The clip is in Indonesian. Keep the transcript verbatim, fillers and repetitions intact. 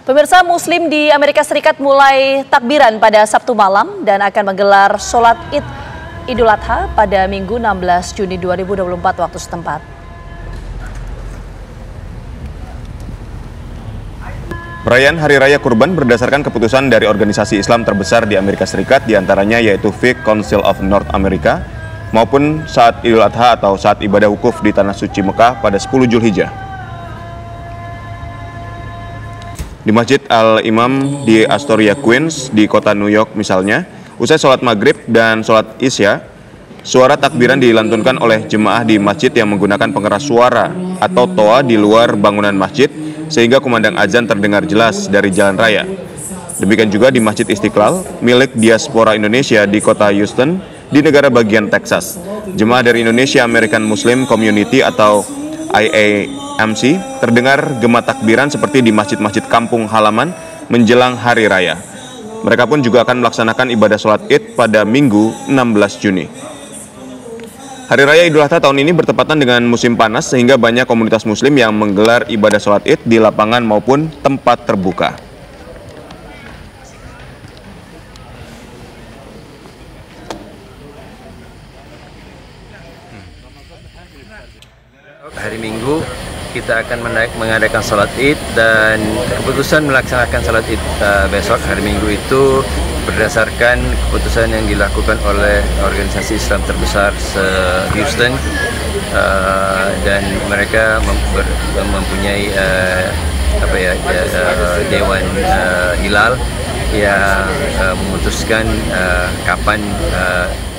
Pemirsa, Muslim di Amerika Serikat mulai takbiran pada Sabtu malam dan akan menggelar sholat Id Idul Adha pada Minggu enam belas Juni dua ribu dua puluh empat waktu setempat. Perayaan Hari Raya Kurban berdasarkan keputusan dari organisasi Islam terbesar di Amerika Serikat, diantaranya yaitu Fiqh Council of North America, maupun saat Idul Adha atau saat ibadah wukuf di Tanah Suci Mekah pada sepuluh Zulhijjah. Di Masjid Al-Imam di Astoria, Queens, di kota New York misalnya, usai sholat maghrib dan sholat isya, suara takbiran dilantunkan oleh jemaah di masjid yang menggunakan pengeras suara atau toa di luar bangunan masjid, sehingga kumandang azan terdengar jelas dari jalan raya. Demikian juga di Masjid Istiqlal, milik diaspora Indonesia di kota Houston, di negara bagian Texas. Jemaah dari Indonesia American Muslim Community atau I A M C terdengar gema takbiran seperti di masjid-masjid kampung halaman menjelang Hari Raya. Mereka pun juga akan melaksanakan ibadah sholat Id pada Minggu enam belas Juni. Hari Raya Idul Adha tahun ini bertepatan dengan musim panas, sehingga banyak komunitas muslim yang menggelar ibadah sholat Id di lapangan maupun tempat terbuka. Hari Minggu kita akan mengadakan sholat Id, dan keputusan melaksanakan sholat Id uh, besok hari Minggu itu berdasarkan keputusan yang dilakukan oleh organisasi Islam terbesar se-Houston, uh, dan mereka mem mempunyai uh, apa ya uh, Dewan uh, Hilal yang uh, memutuskan uh, kapan uh,